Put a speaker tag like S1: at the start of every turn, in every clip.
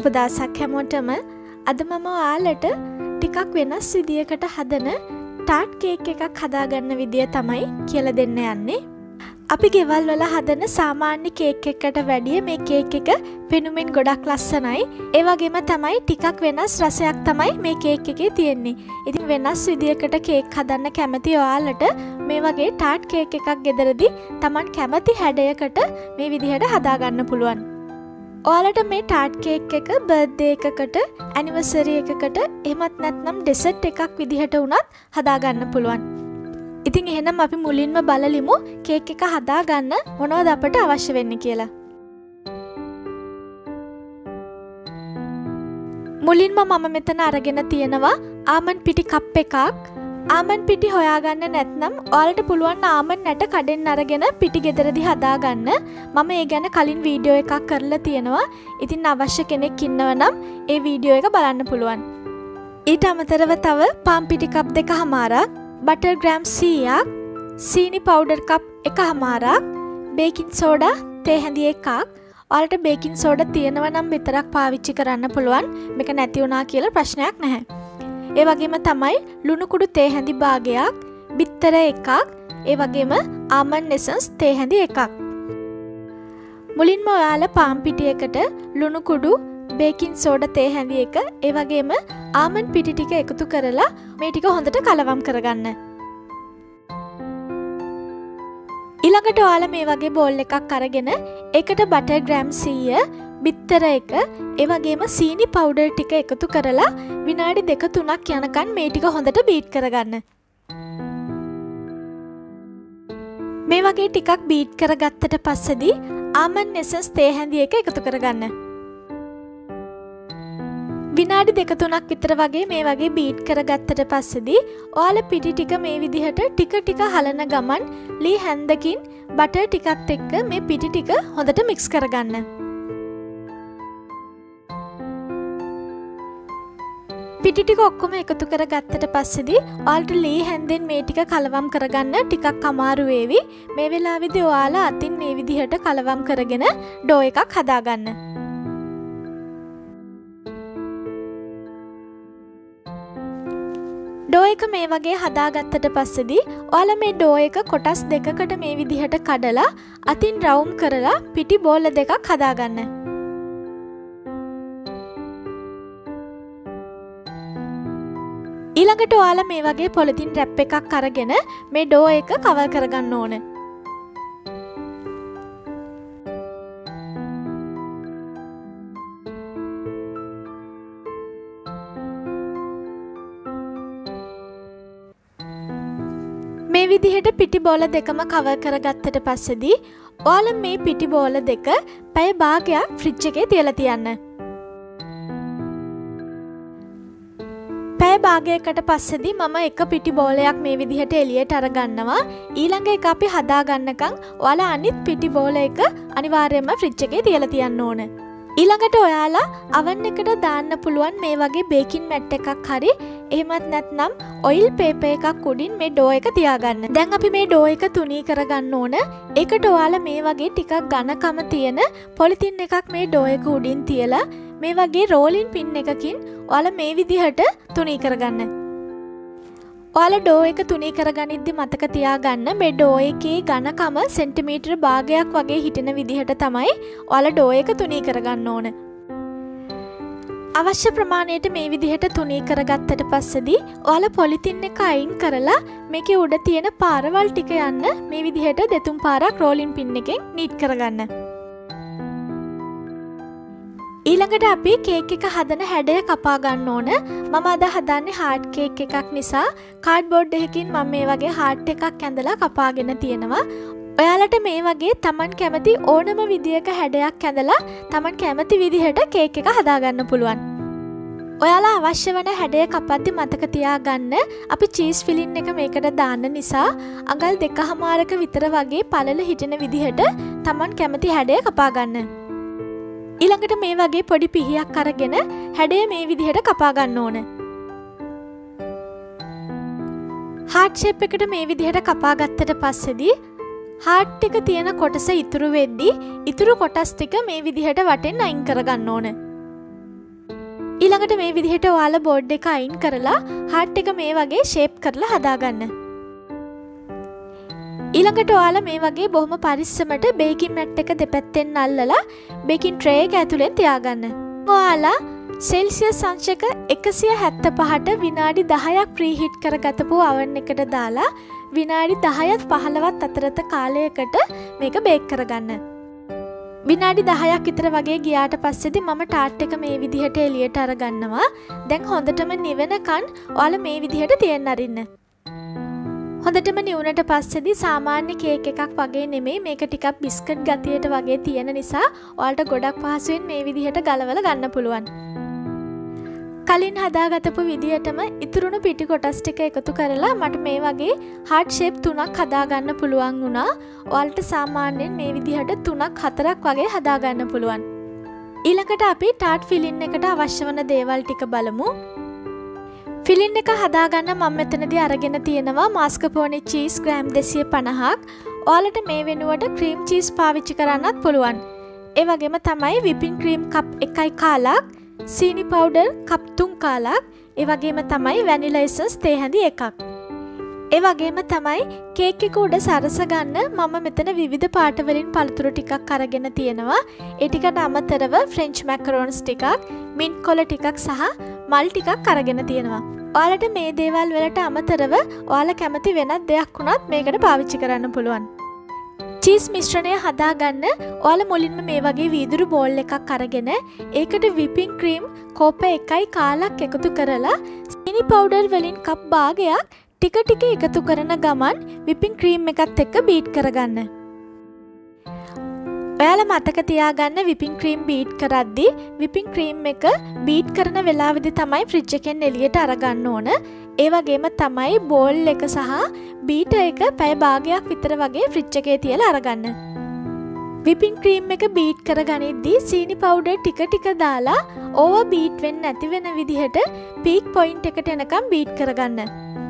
S1: සුබ දවසක් හැමෝටම. අද මම ඔයාලට ටිකක් වෙනස් විදියකට හදන ටාට් කේක් එකක් හදාගන්න විදිය තමයි කියලා දෙන්න යන්නේ. අපි ගෙවල් වල හදන සාමාන්‍ය කේක් එකකට වැඩිය මේ කේක් එක පෙනුමින් ගොඩක් ලස්සනයි. ඒ වගේම තමයි ටිකක් වෙනස් රසයක් තමයි මේ කේක් එකේ තියෙන්නේ. ඉතින් වෙනස් විදියකට කේක් හදන්න කැමති ඔයාලට මේ වගේ ටාට් කේක් එකක් ගෙදරදී Taman කැමති හැඩයකට මේ විදිහට හදාගන්න පුළුවන්. ඔයාලට මේ ටාට් කේක් එක බර්ත්ඩේ එකකට, ඇනිවර්සරි එකකට, එහෙමත් නැත්නම් ඩෙසර්ට් එකක් විදිහට උනත් හදාගන්න පුළුවන්. ඉතින් එහෙනම් අපි මුලින්ම බලලිමු කේක් එක හදාගන්න මොනවද අපට අවශ්‍ය වෙන්නේ කියලා. මුලින්ම මම මෙතන අරගෙන තියෙනවා ආමන්ඩ් පිටි කප් එකක්. ආමන්ඩ් පිටි හොයාගන්න නැත්නම් ඔයාලට පුළුවන් ආමන්ඩ් නැට කඩෙන් අරගෙන පිටි ගෙදරදී හදාගන්න. මම ඒ ගැන කලින් වීඩියෝ එකක් කරලා තියෙනවා. ඉතින් අවශ්‍ය කෙනෙක් ඉන්නවනම් ඒ වීඩියෝ එක බලන්න පුළුවන්. ඊට අමතරව තව පාන් පිටි කප් 2කමාරක්, බටර් ග්‍රෑම් 100ක්, සීනි පවුඩර් කප් 1කමාරක්, බේකින් සෝඩා තේ හැඳි 1ක්. ඔයාලට බේකින් සෝඩා තියෙනවා නම් විතරක් පාවිච්චි කරන්න පුළුවන්. මේක නැති වුණා කියලා ප්‍රශ්නයක් නැහැ. ඒ වගේම තමයි ලුණු කුඩු තේ හැඳි භාගයක්, බිත්තර 1ක්, ඒ වගේම ආමන්ඩ් එසන්ස් තේ හැඳි 1ක්. මුලින්ම ඔයාලා පාන් පිටියකට ලුණු කුඩු, බේකින් සෝඩා තේ හැඳි 1, ඒ වගේම ආමන්ඩ් පිටි ටික එකතු කරලා මේ ටික හොඳට කලවම් කරගන්න. ඊළඟට ඔයාලා මේ වගේ බෝල් එකක් අරගෙන ඒකට බටර් ග්‍රෑම් 100, බිත්තර 1, ඒ වගේම සීනි පවුඩර් ටික එකතු කරලා විනාඩි 2-3ක් යනකම් මේ ටික හොඳට බීට් කරගන්න. මේ වගේ ටිකක් බීට් කරගත්තට පස්සේදී ආමන්ඩ් එසන්ස් තේ හැඳි 1 එකතු කරගන්න. විනාඩි 2-3ක් විතර වගේ මේ වගේ බීට් කරගත්තට පස්සේදී ඔයාලා පිටි ටික මේ විදිහට ටික ටික හලන ගමන් ලී හැන්දකින් බටර් ටිකත් එක්ක මේ පිටි ටික හොඳට මික්ස් කරගන්න. පිටි ටික ඔක්කොම එකතු කරගත්තට පස්සේදී ඔයාලට ලී හැන්දෙන් මේ ටික කලවම් කරගන්න ටිකක් අමාරු වේවි. මේ වෙලාවේදී ඔයාලා අතින් මේ විදිහට කලවම් කරගෙන ඩෝ එකක් හදාගන්න. ඩෝ එක මේ වගේ හදාගත්තට පස්සේදී ඔයාලා මේ ඩෝ එක කොටස් දෙකකට මේ විදිහට කඩලා අතින් රවුම් කරලා පිටි බෝල දෙකක් හදාගන්න. ඊළඟට ඔයාලා මේ වගේ පොලිතින් රැප් එකක් අරගෙන මේ ඩෝ එක කවර් කරගන්න ඕන. මේ විදිහට පිටි බෝල දෙකම කවර් කරගත්තට පස්සේදී ඔයාලා මේ පිටි බෝල දෙක පැය භාගයක් ෆ්‍රිජ් එකේ තියලා තියන්න. පැය භාගයකට පස්සේදී මම එක පිටි බෝලයක් මේ විදිහට එළියට අරගන්නවා. ඊළඟ එක අපි හදා ගන්නකම් ඔයාලා අනිත් පිටි බෝල එක අනිවාර්යයෙන්ම ෆ්‍රිජ් එකේ තියලා තියන්න ඕන. ඊළඟට ඔයාලා oven එකට දාන්න පුළුවන් මේ වගේ බේකින් මැට් එකක් හරි එහෙමත් නැත්නම් ඔයිල් පේපර් එකක් උඩින් මේ ඩෝ එක තියාගන්න. දැන් අපි මේ ඩෝ එක තුනී කරගන්න ඕන. ඒකට ඔයාලා මේ වගේ ටිකක් ඝනකම තියෙන පොලිතින් එකක් මේ ඩෝ එක උඩින් තියලා මේ වගේ රෝලින් පින් එකකින් ඔයාලා මේ විදිහට තුනී කරගන්න. ඔයාලා ඩෝ එක තුනී කරගනිද්දි මතක තියාගන්න මේ ඩෝ එකේ ඝනකම සෙන්ටිමීටර භාගයක් වගේ හිටින විදිහට තමයි ඔයාලා ඩෝ එක තුනී කරගන්න ඕන. අවශ්‍ය ප්‍රමාණයට මේ විදිහට තුනී කරගත්තට පස්සේදී ඔයාලා පොලිතින් එක අයින් කරලා මේකේ උඩ තියෙන පාරවල් ටික යන්න මේ විදිහට දෙතුන් පාරක් රෝලින් පින් එකෙන් නීට් කරගන්න. ඊළඟට අපි කේක් එක හදන හැඩය කපා ගන්න ඕන. මම අද හදන්නේ හાર્ට් කේක් එකක් නිසා කාඩ්බෝඩ් එකකින් මම මේ වගේ හાર્ට් එකක් ඇඳලා කපාගෙන තියෙනවා. ඔයාලට මේ වගේ Taman කැමති ඕනම විදියක හැඩයක් ඇඳලා Taman කැමති විදිහට කේක් එක හදාගන්න පුළුවන්. ඔයාලා අවශ්‍ය වෙන හැඩය කපද්දි මතක තියාගන්න අපි චීස් ෆිලින් එක මේකට දාන්න නිසා අඟල් 2කමාරක විතර වගේ පළල හිටින විදිහට Taman කැමති හැඩය කපා ගන්න. ඊළඟට මේ වගේ පොඩි පිහියක් අරගෙන හැඩය මේ විදිහට කපා ගන්න ඕන. හાર્ට් ෂේප් එකට මේ විදිහට කපා ගත්තට පස්සේදී හાર્ට් එක තියෙන කොටස ඉතුරු වෙද්දී ඉතුරු කොටස් ටික මේ විදිහට වටෙන් අයින් කරගන්න ඕන. ඊළඟට මේ විදිහට ඔයාලා බෝඩ් එක අයින් කරලා heart එක මේ වගේ shape කරලා හදාගන්න. ඊළඟට ඔයාලා මේ වගේ බොහොම පරිස්සමට බේකින් මැට් එක දෙපැත්තෙන් අල්ලලා බේකින් ට්‍රේ එක ඇතුලෙන් තියාගන්න. ඔයාලා සෙල්සියස් අංශක 175ට විනාඩි 10ක් ප්‍රීහීට් කරගතපු oven එකට දාලා විනාඩි 10ත් 15ත් අතරත කාලයකට මේක බේක් කරගන්න. විනාඩි 10ක් විතර වගේ ගියාට පස්සේදී මම ටාට් එක මේ විදිහට එළියට අරගන්නවා. දැන් හොඳටම නිවෙනකන් ඔයාලා මේ විදිහට තියන්න අරින්න. හොඳටම නිවුනට පස්සේදී සාමාන්‍ය කේක් එකක් වගේ නෙමෙයි මේක ටිකක් බිස්කට් ගතියට වගේ තියෙන නිසා ඔයාලට ගොඩක් පහසුවෙන් මේ විදිහට ගලවලා ගන්න පුළුවන්. කලින් හදාගතපු විදිහටම ඉතුරුණු පිටි කොටස් ටික එකතු කරලා මට මේ වගේ heart shape 3ක් හදාගන්න පුළුවන් වුණා. ඔයාලට සාමාන්‍යයෙන් මේ විදිහට 3ක් 4ක් වගේ හදාගන්න පුළුවන්. ඊළඟට අපි ටාට් ෆිලින් එකට අවශ්‍ය වන දේවල් ටික බලමු. ෆිලින් එක හදාගන්න මම මෙතනදී අරගෙන තියෙනවා මාස්කපෝනේ චීස් ග්‍රෑම් 250ක්. ඔයාලට මේ වෙනුවට ක්‍රීම් චීස් පාවිච්චි කරන්නත් පුළුවන්. ඒ වගේම තමයි විපින් ක්‍රීම් කප් 1යි කාලක්, සීනි පවුඩර් කප් 3 කාලක්, ඒ වගේම තමයි වැනිලා එසන්ස් තේ හැඳි එකක්. ඒ වගේම තමයි කේක් එක උඩ සරස ගන්න මම මෙතන විවිධ පාට වලින් පළතුරු ටිකක් අරගෙන තියෙනවා. ඒ ටිකට අමතරව ෆ්‍රෙන්ච් මැකරෝන්ස් ටිකක්, මින්ට් කොළ ටිකක් සහ මල් ටිකක් අරගෙන තියෙනවා. ඔයාලට මේ දේවල් වලට අමතරව ඔයාලා කැමති වෙනත් දෙයක් වුණත් මේකට පාවිච්චි කරන්න පුළුවන්. චීස් මිශ්‍රණය හදාගන්න ඔයාලා මුලින්ම මේ වගේ වීදුරු බෝල් එකක් අරගෙන ඒකට විපින් ක්‍රීම් කෝප 1යි කාලක් එකතු කරලා සීනි පවුඩර් වලින් කප් භාගයක් ටික ටික එකතු කරන ගමන් විපින් ක්‍රීම් එකත් එක්ක බීට් කරගන්න. ඔයාලා මතක තියාගන්න විපින් ක්‍රීම් බීට් කරද්දී විපින් ක්‍රීම් එක බීට් කරන වෙලාවෙදී තමයි ෆ්‍රිජ් එකෙන් එළියට අරගන්න ඕන. ඒ වගේම තමයි බෝල් එක සහ බීටර් එක පැය භාගයක් විතර වගේ ෆ්‍රිජ් එකේ තියලා අරගන්න. විපින් ක්‍රීම් එක බීට් කරගනිද්දී සීනි පවුඩර් ටික ටික දාලා ඕවා බීට් වෙන්නේ නැති වෙන විදිහට පීක් පොයින්ට් එකට එනකම් බීට් කරගන්න.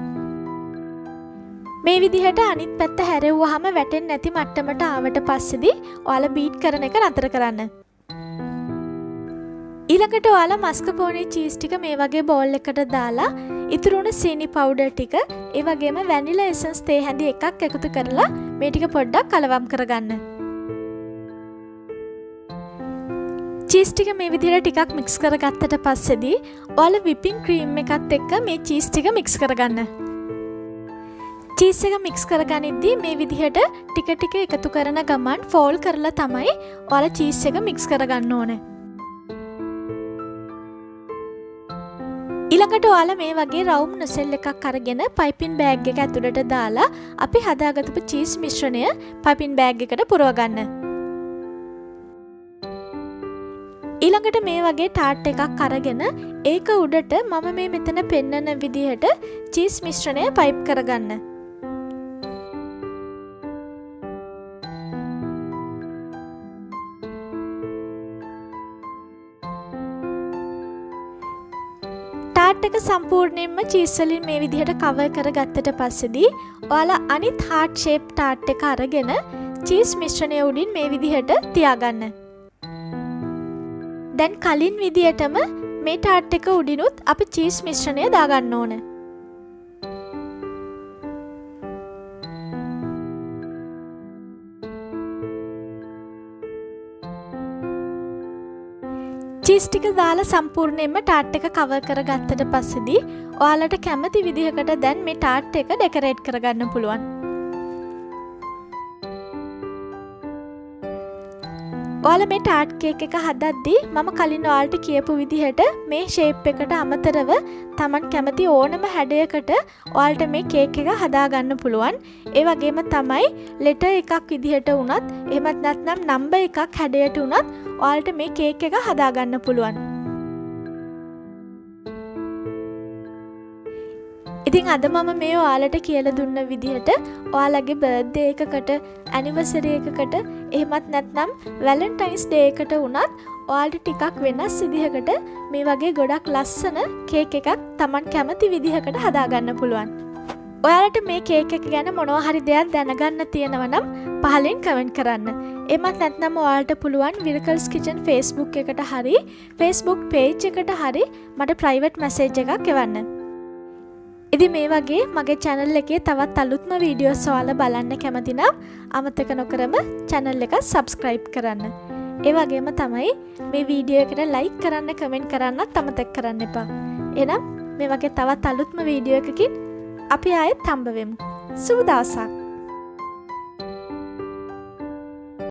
S1: මේ විදිහට අනිත් පැත්ත හැරෙව්වහම වැටෙන්නේ නැති මට්ටමට ආවට පස්සේදී ඔයාලා බීට් කරන එක නතර කරන්න. ඊළඟට ඔයාලා මස්කපෝනේ චීස් ටික මේ වගේ බෝල් එකකට දාලා ඉතුරුණු සීනි පවුඩර් ටික ඒ වගේම වැනිලා එසන්ස් තේ හැඳි එකක් එකතු කරලා මේ ටික පොඩ්ඩක් කලවම් කරගන්න. චීස් ටික මේ විදිහට ටිකක් මික්ස් කරගත්තට පස්සේදී ඔයාලා විපින් ක්‍රීම් එකත් එක්ක මේ චීස් ටික මික්ස් කරගන්න. චීස් එක මික්ස් කරගනිද්දී මේ විදිහට ටික ටික එකතු කරන ගමන් ෆෝල් කරලා තමයි ඔයාලා චීස් එක මික්ස් කරගන්න ඕනේ. ඊළඟට ඔයාලා මේ වගේ රවුම් නොසෙල් එකක් අරගෙන පයිපින් බෑග් එක ඇතුළට දාලා අපි හදාගත්තු චීස් මිශ්‍රණය පයිපින් බෑග් එකට පුරව ගන්න. ඊළඟට මේ වගේ ටාට් එකක් අරගෙන ඒක උඩට මම මේ මෙතන පෙන්නන විදිහට චීස් මිශ්‍රණය පයිප් කරගන්න. ටාට් එක සම්පූර්ණයෙන්ම චීස් වලින් මේ විදිහට කවර් කරගත්තට පස්සේදී ඔයාලා අනිත් heart shape ටාට් එක අරගෙන චීස් මිශ්‍රණය උඩින් මේ විදිහට තියාගන්න. දැන් කලින් විදිහටම මේ ටාට් එක උඩිනුත් අපි චීස් මිශ්‍රණය දාගන්න ඕන. චීස් ටික දාලා සම්පූර්ණයෙන්ම ටාට් එක කවර් කරගත්තට පස්සේදී ඔයාලට කැමති විදිහකට දැන් මේ ටාට් එක ඩෙකරේට් කරගන්න පුළුවන්. ඔයාලා මේ ටාට් කේක් එක හදද්දී මම කලින් ඔයාලට කියපු විදිහට මේ ෂේප් එකට අමතරව Taman කැමති ඕනම හැඩයකට ඔයාලට මේ කේක් එක හදාගන්න පුළුවන්. ඒ වගේම තමයි ලෙටර් එකක් විදිහට වුණත් එහෙමත් නැත්නම් නම්බර් එකක් හැඩයට වුණත් ඔයාලට මේ කේක් එක හදාගන්න පුළුවන්. ඉතින් අද මම මේ ඔයාලට කියලා දුන්න විදිහට ඔයාලගේ බර්ත්ඩේ එකකට, ඇනිවර්සරි එකකට, එහෙමත් නැත්නම් වැලන්ටයින්ස් ඩේ එකට වුණත් ඔයාලට ටිකක් වෙනස් විදිහකට මේ වගේ ගොඩක් ලස්සන කේක් එකක් Taman කැමති විදිහකට හදාගන්න පුළුවන්. ඔයාලට මේ කේක් එක ගැන මොනවා හරි දෙයක් දැනගන්න තියෙනවා නම් පහලින් කමෙන්ට් කරන්න. එමත් නැත්නම් ඔයාලට පුළුවන් Miracles Kitchen Facebook එකට හරි Facebook page එකට හරි මට private message එකක් එවන්න. ඉතින් මේ වගේ මගේ channel එකේ තවත් අලුත්ම වීඩියෝස් ඔයාලා බලන්න කැමති නම් අමතක නොකරම channel එක subscribe කරන්න. ඒ වගේම තමයි මේ වීඩියෝ එකට like කරන්න comment කරන්නත් අමතක කරන්න එපා. එහෙනම් මේ වගේ තවත් අලුත්ම වීඩියෝ එකකින් අපි ආයෙත් හම්බ වෙමු. සුබ දවසක්.